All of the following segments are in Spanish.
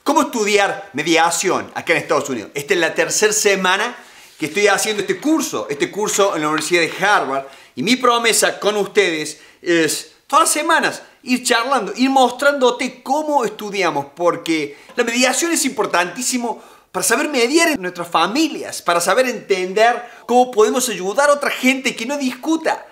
¿Cómo estudiar mediación acá en Estados Unidos? Esta es la tercera semana que estoy haciendo este curso en la Universidad de Harvard. Y mi promesa con ustedes es todas las semanas ir charlando, ir mostrándote cómo estudiamos, porque la mediación es importantísimo para saber mediar en nuestras familias, para saber entender cómo podemos ayudar a otra gente que no discuta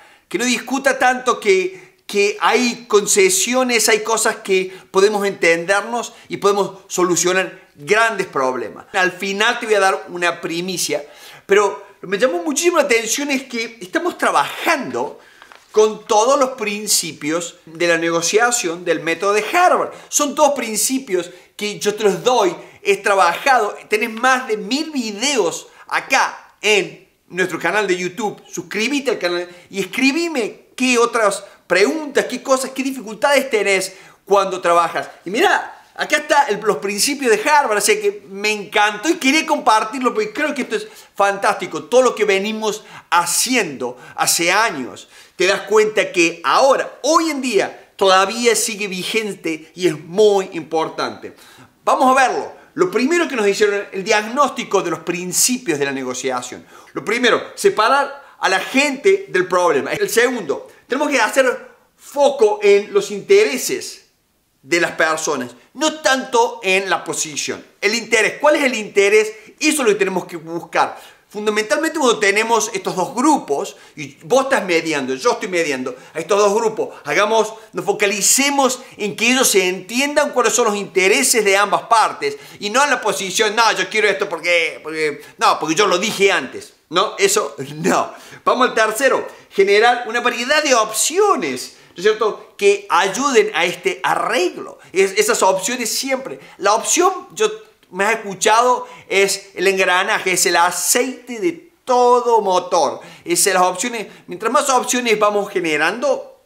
tanto, que hay concesiones, hay cosas que podemos entendernos y podemos solucionar grandes problemas. Al final te voy a dar una primicia, pero lo que me llamó muchísimo la atención es que estamos trabajando con todos los principios de la negociación del método de Harvard. Son todos principios que yo te los doy, he trabajado, tenés más de 1000 videos acá en nuestro canal de YouTube. Suscríbete al canal y escribime qué otras preguntas, qué cosas, qué dificultades tenés cuando trabajas. Y mira, acá están los principios de Harvard, así que me encantó y quería compartirlo porque creo que esto es fantástico. Todo lo que venimos haciendo hace años, te das cuenta que ahora, hoy en día, todavía sigue vigente y es muy importante. Vamos a verlo. Lo primero que nos hicieron, el diagnóstico de los principios de la negociación. Lo primero, separar a la gente del problema. El segundo, tenemos que hacer foco en los intereses de las personas, no tanto en la posición. El interés, ¿cuál es el interés? Eso es lo que tenemos que buscar. Fundamentalmente cuando tenemos estos dos grupos, y vos estás mediando, yo estoy mediando, a estos dos grupos, nos focalicemos en que ellos se entiendan cuáles son los intereses de ambas partes, y no en la posición, no, yo quiero esto porque yo lo dije antes. No, eso no. Vamos al tercero, generar una variedad de opciones, ¿no es cierto?, que ayuden a este arreglo. Esas opciones siempre. La opción, me has escuchado, es el engranaje, es el aceite de todo motor. Es las opciones, mientras más opciones vamos generando,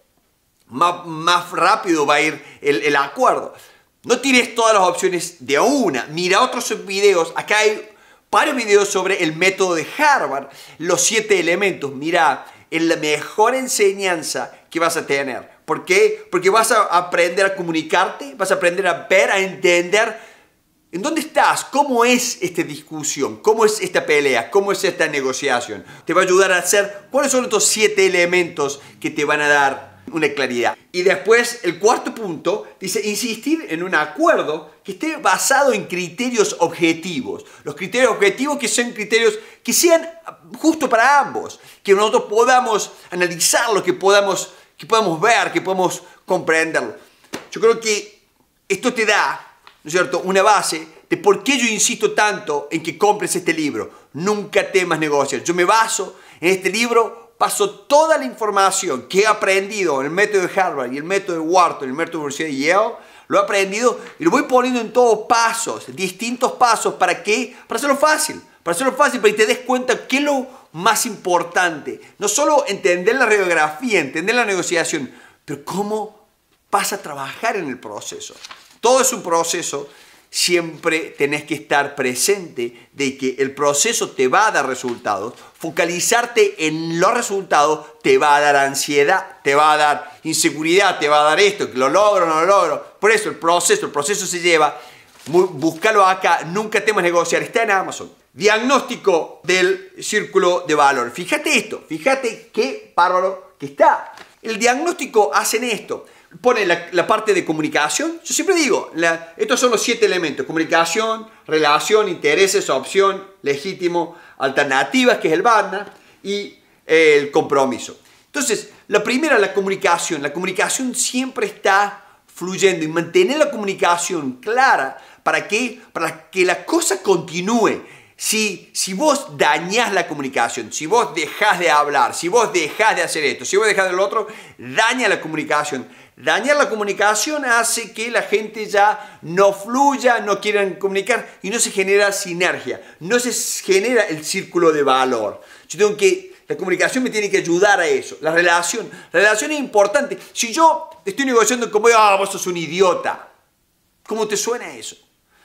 más rápido va a ir el acuerdo. No tires todas las opciones de una. Mira otros videos. Acá hay varios videos sobre el método de Harvard, los 7 elementos. Mira, es la mejor enseñanza que vas a tener. ¿Por qué? Porque vas a aprender a comunicarte, vas a aprender a ver, a entender ¿en dónde estás? ¿Cómo es esta discusión? ¿Cómo es esta pelea? ¿Cómo es esta negociación? Te va a ayudar a hacer cuáles son estos 7 elementos que te van a dar una claridad. Y después, el cuarto punto, dice insistir en un acuerdo que esté basado en criterios objetivos. Los criterios objetivos que sean criterios que sean justos para ambos. Que nosotros podamos analizarlo, que podamos ver, que podamos comprenderlo. Yo creo que esto te da, ¿no es cierto?, una base de por qué yo insisto tanto en que compres este libro. Nunca temas negociar. Yo me baso en este libro, paso toda la información que he aprendido en el método de Harvard y el método de Wharton, el método de la Universidad de Yale, lo he aprendido y lo voy poniendo en todos pasos, distintos pasos. ¿Para qué? Para hacerlo fácil. Para que te des cuenta qué es lo más importante. No solo entender la radiografía, entender la negociación, pero cómo vas a trabajar en el proceso. Todo es un proceso, siempre tenés que estar presente de que el proceso te va a dar resultados. Focalizarte en los resultados te va a dar ansiedad, te va a dar inseguridad, te va a dar esto, que lo logro, no lo logro. Por eso el proceso se lleva, búscalo acá, nunca temas negociar, está en Amazon. Diagnóstico del círculo de valor. Fíjate esto, fíjate qué bárbaro que está. El diagnóstico hacen esto. Pone la parte de comunicación. Yo siempre digo, estos son los 7 elementos. Comunicación, relación, intereses, opción, legítimo, alternativas, que es el BANA, y el compromiso. Entonces, la primera, la comunicación. La comunicación siempre está fluyendo y mantener la comunicación clara. ¿Para qué? Para que la cosa continúe. Si vos dañás la comunicación, si vos dejás de hablar, si vos dejás de hacer esto, si vos dejás de lo otro, daña la comunicación. Dañar la comunicación hace que la gente ya no fluya, no quieran comunicar y no se genera sinergia, no se genera el círculo de valor. La comunicación me tiene que ayudar a eso. La relación es importante. Si yo estoy negociando con vos sos un idiota, ¿cómo te suena eso?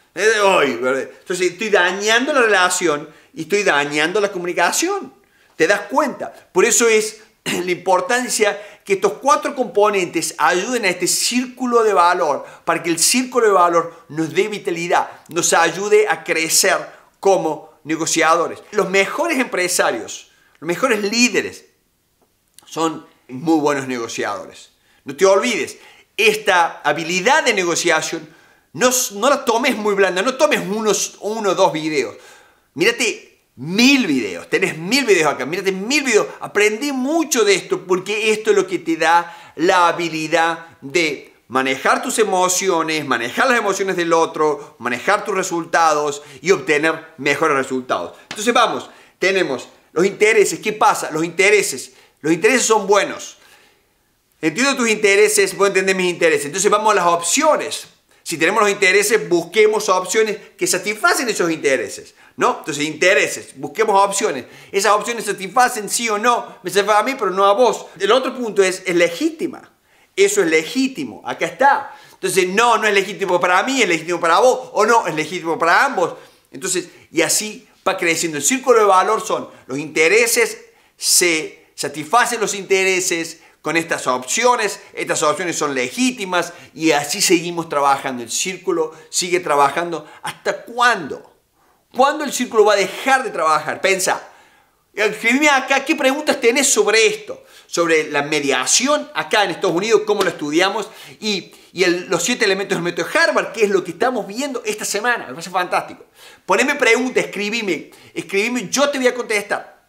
Entonces estoy dañando la relación y estoy dañando la comunicación. ¿Te das cuenta? Por eso es la importancia que estos 4 componentes ayuden a este círculo de valor, para que el círculo de valor nos dé vitalidad, nos ayude a crecer como negociadores. Los mejores empresarios, los mejores líderes son muy buenos negociadores. No te olvides, esta habilidad de negociación no la tomes muy blanda, no tomes uno o 2 videos. Mírate 1000 videos, tenés 1000 videos acá, mírate 1000 videos, aprendí mucho de esto porque esto es lo que te da la habilidad de manejar tus emociones, manejar las emociones del otro, manejar tus resultados y obtener mejores resultados. Entonces vamos, tenemos los intereses. ¿Qué pasa? Los intereses son buenos. Entiendo tus intereses, voy a entender mis intereses. Entonces vamos a las opciones. Si tenemos los intereses, busquemos opciones que satisfacen esos intereses, ¿no? Entonces, intereses, busquemos opciones. Esas opciones satisfacen sí o no, me satisfacen a mí, pero no a vos. El otro punto es legítima. Eso es legítimo, acá está. Entonces, no es legítimo para mí, es legítimo para vos, o no, es legítimo para ambos. Entonces, y así va creciendo. El círculo de valor son los intereses, se satisfacen los intereses con estas opciones son legítimas y así seguimos trabajando. El círculo sigue trabajando. ¿Hasta cuándo? ¿Cuándo el círculo va a dejar de trabajar? Pensa. Escribime acá qué preguntas tenés sobre esto, sobre la mediación acá en Estados Unidos, cómo lo estudiamos y los 7 elementos del método de Harvard, que es lo que estamos viendo esta semana. Me parece fantástico. Poneme preguntas, escribime, yo te voy a contestar.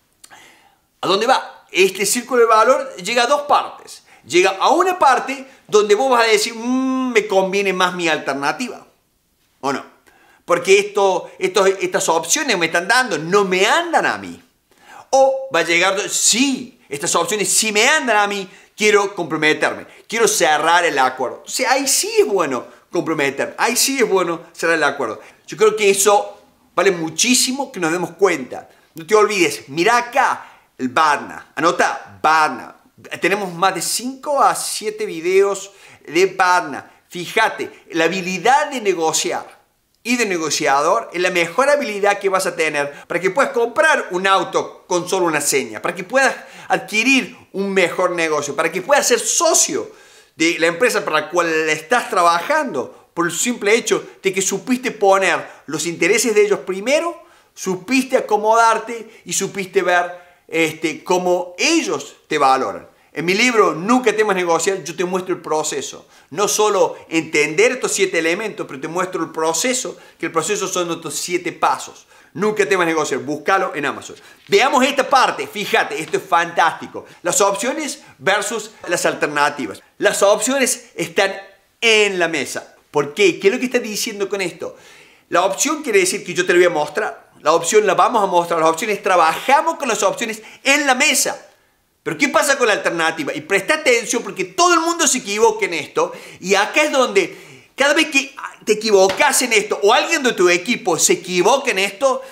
¿A dónde va? Este círculo de valor llega a 2 partes. Llega a una parte donde vos vas a decir, me conviene más mi alternativa. ¿O no? Porque estas opciones que me están dando no me andan a mí. O va a llegar, sí, estas opciones sí me andan a mí, quiero comprometerme, quiero cerrar el acuerdo. O sea, ahí sí es bueno comprometerme, ahí sí es bueno cerrar el acuerdo. Yo creo que eso vale muchísimo que nos demos cuenta. No te olvides, mira acá. El BADNA, anota BADNA. Tenemos más de 5 a 7 videos de BADNA. Fíjate, la habilidad de negociar y de negociador es la mejor habilidad que vas a tener para que puedas comprar un auto con solo una seña, para que puedas adquirir un mejor negocio, para que puedas ser socio de la empresa para la cual estás trabajando por el simple hecho de que supiste poner los intereses de ellos primero, supiste acomodarte y supiste ver cómo ellos te valoran. En mi libro Nunca temas negociar, yo te muestro el proceso. No solo entender estos 7 elementos, pero te muestro el proceso, que el proceso son estos 7 pasos. Nunca temas negociar, búscalo en Amazon. Veamos esta parte, fíjate, esto es fantástico. Las opciones versus las alternativas. Las opciones están en la mesa. ¿Por qué? ¿Qué es lo que está diciendo con esto? La opción quiere decir que yo te la voy a mostrar. La opción la vamos a mostrar, las opciones, trabajamos con las opciones en la mesa. Pero ¿qué pasa con la alternativa? Y presta atención porque todo el mundo se equivoca en esto y acá es donde cada vez que te equivocas en esto o alguien de tu equipo se equivoca en esto,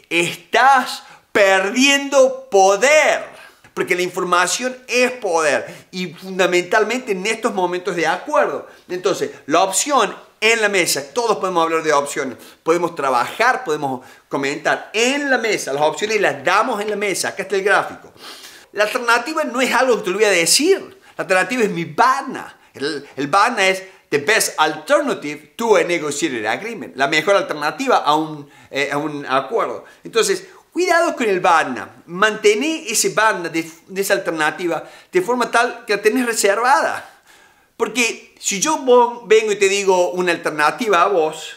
estás perdiendo poder. Porque la información es poder y fundamentalmente en estos momentos de acuerdo. Entonces, la opción en la mesa, todos podemos hablar de opciones, podemos trabajar, podemos comentar en la mesa, las opciones las damos en la mesa, acá está el gráfico. La alternativa no es algo que te lo voy a decir, la alternativa es mi BADNA. El BADNA es the best alternative to a negotiated agreement, la mejor alternativa a un acuerdo. Entonces, cuidado con el BADNA, mantén ese BADNA de esa alternativa de forma tal que la tenés reservada. Porque si yo vengo y te digo una alternativa a vos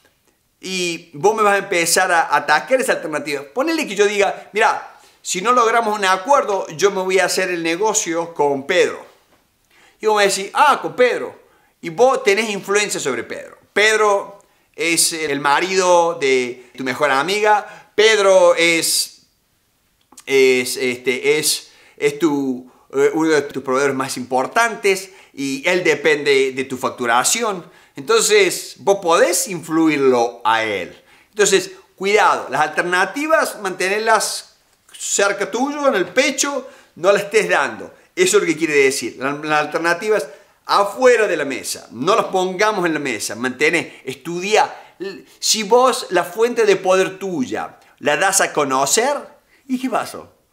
y vos me vas a empezar a atacar esa alternativa, ponele que yo diga, mira, si no logramos un acuerdo, yo me voy a hacer el negocio con Pedro. Y vos me decís, con Pedro. Y vos tenés influencia sobre Pedro. Pedro es el marido de tu mejor amiga. Pedro es uno de tus proveedores más importantes y él depende de tu facturación. Entonces, vos podés influirlo a él. Entonces, cuidado, las alternativas, mantenerlas cerca tuyo, en el pecho, no las estés dando. Eso es lo que quiere decir. Las alternativas afuera de la mesa, no las pongamos en la mesa. Estudia. Si vos la fuente de poder tuya la das a conocer, ¿y qué pasó?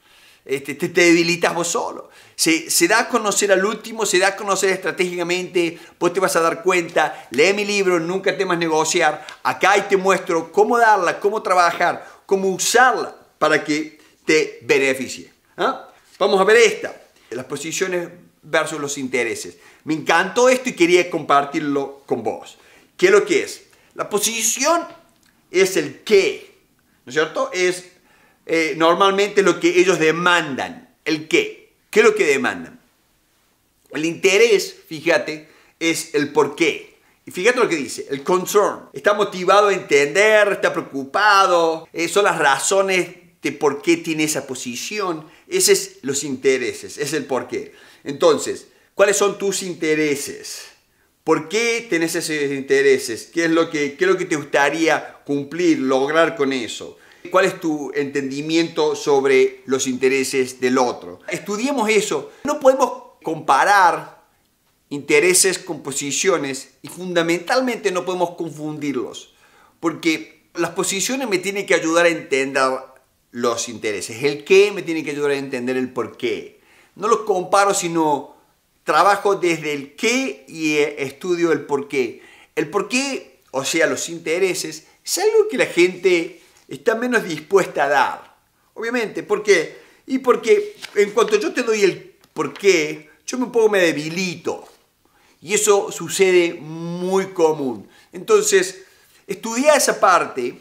te debilitas vos solo. Se da a conocer al último, se da a conocer estratégicamente, vos te vas a dar cuenta, lee mi libro, Nunca temas negociar, acá y te muestro cómo darla, cómo trabajar, cómo usarla para que te beneficie. ¿Ah? Vamos a ver esta, las posiciones versus los intereses. Me encantó esto y quería compartirlo con vos. ¿Qué es lo que es? La posición es el qué, ¿no es cierto? Es normalmente lo que ellos demandan, el qué. ¿Qué es lo que demandan? El interés, fíjate, es el por qué. Y fíjate lo que dice, el concern. Está motivado a entender, está preocupado, son las razones de por qué tiene esa posición. Ese es los intereses, es el por qué. Entonces, ¿cuáles son tus intereses? ¿Por qué tenés esos intereses? ¿Qué es lo que te gustaría cumplir, lograr con eso? ¿Cuál es tu entendimiento sobre los intereses del otro? Estudiemos eso. No podemos comparar intereses con posiciones y fundamentalmente no podemos confundirlos. Porque las posiciones me tienen que ayudar a entender los intereses. El qué me tiene que ayudar a entender el por qué. No los comparo, sino trabajo desde el qué y estudio el por qué. El por qué, o sea, los intereses, es algo que la gente está menos dispuesta a dar. Obviamente, ¿por qué? Y porque en cuanto yo te doy el por qué, yo un poco me debilito. Y eso sucede muy común. Entonces, estudia esa parte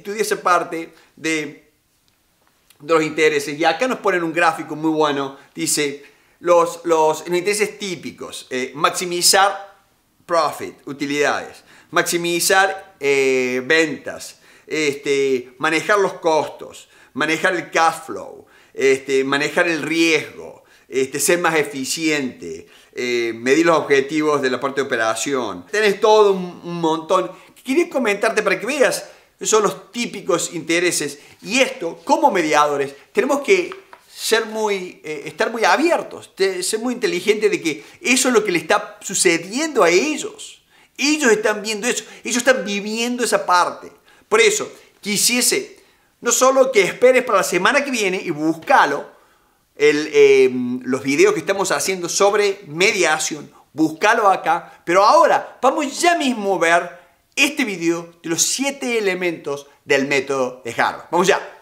de los intereses. Y acá nos ponen un gráfico muy bueno. Dice, los intereses típicos. Maximizar profit, utilidades. Maximizar ventas. Manejar los costos, manejar el cash flow, manejar el riesgo, ser más eficiente, medir los objetivos de la parte de operación. Tenés todo un montón. Quería comentarte para que veas, son los típicos intereses. Y esto, como mediadores, tenemos que estar muy abiertos, ser muy inteligentes de que eso es lo que le está sucediendo a ellos. Ellos están viendo eso, ellos están viviendo esa parte. Por eso, quisiese no solo que esperes para la semana que viene y búscalo, los videos que estamos haciendo sobre mediación, búscalo acá, pero ahora vamos ya mismo a ver este video de los 7 elementos del método de Harvard. Vamos ya.